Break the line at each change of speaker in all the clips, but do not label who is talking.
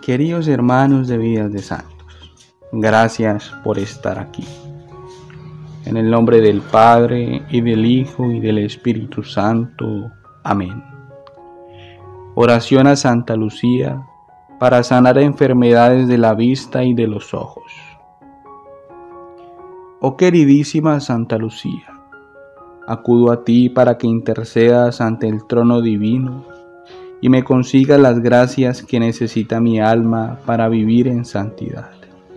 Queridos hermanos de Vidas de Santos, gracias por estar aquí. En el nombre del Padre, y del Hijo, y del Espíritu Santo. Amén. Oración a Santa Lucía para sanar enfermedades de la vista y de los ojos. Oh queridísima Santa Lucía, acudo a ti para que intercedas ante el trono divino y me consigas las gracias que necesita mi alma para vivir en santidad.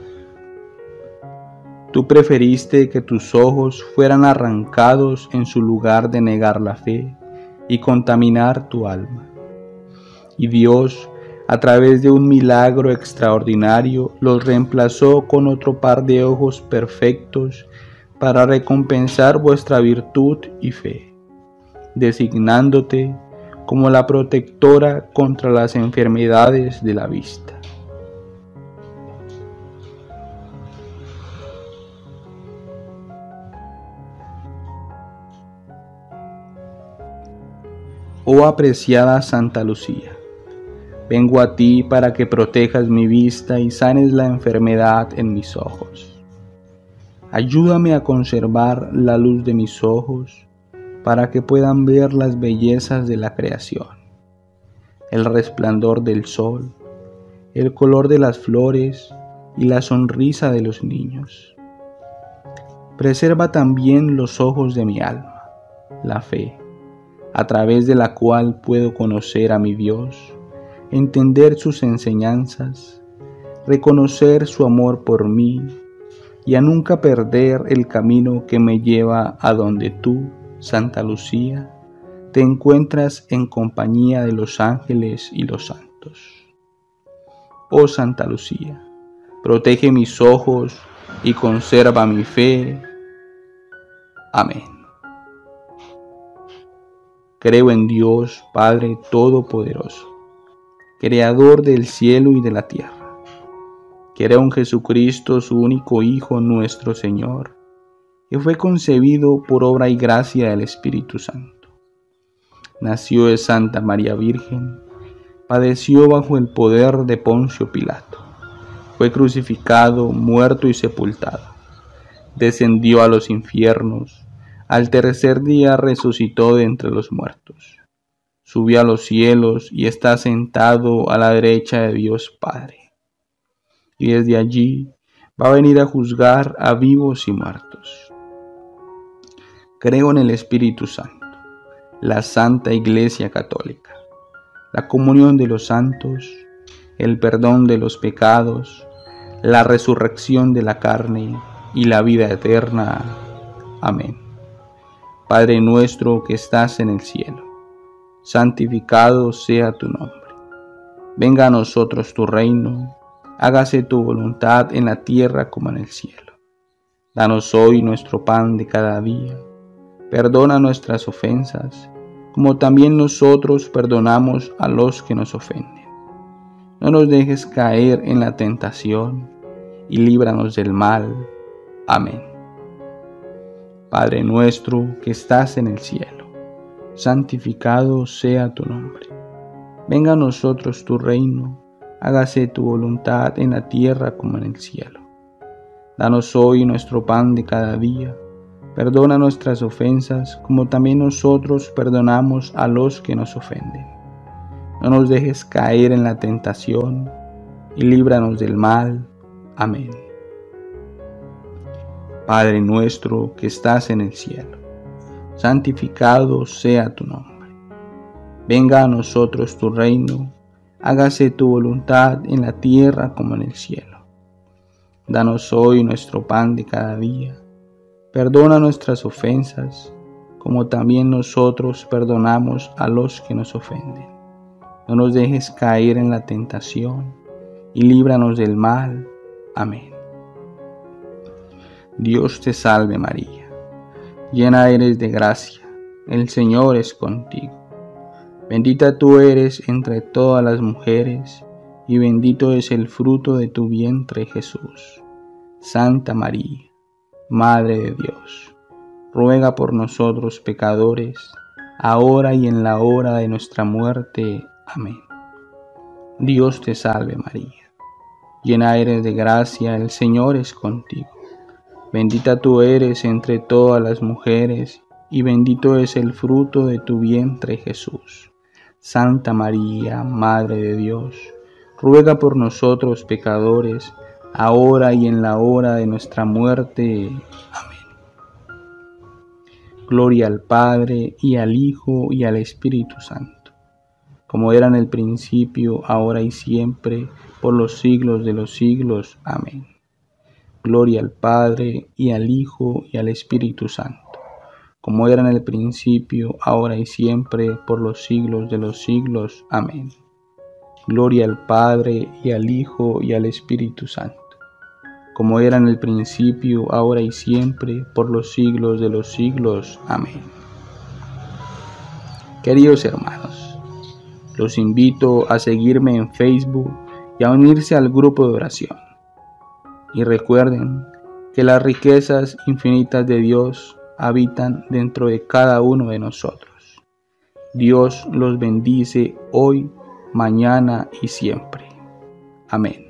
Tú preferiste que tus ojos fueran arrancados en su lugar de negar la fe y contaminar tu alma. Y Dios, a través de un milagro extraordinario, los reemplazó con otro par de ojos perfectos para recompensar vuestra virtud y fe, designándote como la protectora contra las enfermedades de la vista. Oh apreciada Santa Lucía, vengo a ti para que protejas mi vista y sanes la enfermedad en mis ojos. Ayúdame a conservar la luz de mis ojos para que puedan ver las bellezas de la creación, el resplandor del sol, el color de las flores y la sonrisa de los niños. Preserva también los ojos de mi alma, la fe, a través de la cual puedo conocer a mi Dios, entender sus enseñanzas, reconocer su amor por mí y a nunca perder el camino que me lleva a donde tú, Santa Lucía, te encuentras en compañía de los ángeles y los santos. Oh Santa Lucía, protege mis ojos y conserva mi fe. Amén. Creo en Dios, Padre Todopoderoso, Creador del cielo y de la tierra. Creo en Jesucristo, su único Hijo, nuestro Señor, que fue concebido por obra y gracia del Espíritu Santo. Nació de Santa María Virgen, padeció bajo el poder de Poncio Pilato, fue crucificado, muerto y sepultado, descendió a los infiernos, al tercer día resucitó de entre los muertos, subió a los cielos y está sentado a la derecha de Dios Padre, y desde allí va a venir a juzgar a vivos y muertos. Creo en el Espíritu Santo, la Santa Iglesia Católica, la comunión de los santos, el perdón de los pecados, la resurrección de la carne y la vida eterna. Amén. Padre nuestro que estás en el cielo, santificado sea tu nombre. Venga a nosotros tu reino, hágase tu voluntad en la tierra como en el cielo. Danos hoy nuestro pan de cada día. Perdona nuestras ofensas, como también nosotros perdonamos a los que nos ofenden. No nos dejes caer en la tentación, y líbranos del mal. Amén. Padre nuestro que estás en el cielo, santificado sea tu nombre. Venga a nosotros tu reino, hágase tu voluntad en la tierra como en el cielo. Danos hoy nuestro pan de cada día. Perdona nuestras ofensas, como también nosotros perdonamos a los que nos ofenden. No nos dejes caer en la tentación, y líbranos del mal. Amén. Padre nuestro que estás en el cielo, santificado sea tu nombre. Venga a nosotros tu reino, hágase tu voluntad en la tierra como en el cielo. Danos hoy nuestro pan de cada día. Perdona nuestras ofensas, como también nosotros perdonamos a los que nos ofenden. No nos dejes caer en la tentación, y líbranos del mal. Amén. Dios te salve María, llena eres de gracia, el Señor es contigo. Bendita tú eres entre todas las mujeres, y bendito es el fruto de tu vientre Jesús. Santa María, Madre de Dios, ruega por nosotros pecadores, ahora y en la hora de nuestra muerte. Amén. Dios te salve María, llena eres de gracia, el Señor es contigo. Bendita tú eres entre todas las mujeres, y bendito es el fruto de tu vientre Jesús. Santa María, Madre de Dios, ruega por nosotros pecadores, ahora y en la hora de nuestra muerte. Amén. Gloria al Padre, y al Hijo, y al Espíritu Santo, como era en el principio, ahora y siempre, por los siglos de los siglos. Amén. Gloria al Padre, y al Hijo, y al Espíritu Santo, como era en el principio, ahora y siempre, por los siglos de los siglos. Amén. Gloria al Padre, y al Hijo, y al Espíritu Santo, como era en el principio, ahora y siempre, por los siglos de los siglos. Amén. Queridos hermanos, los invito a seguirme en Facebook y a unirse al grupo de oración. Y recuerden que las riquezas infinitas de Dios habitan dentro de cada uno de nosotros. Dios los bendice hoy, mañana y siempre. Amén.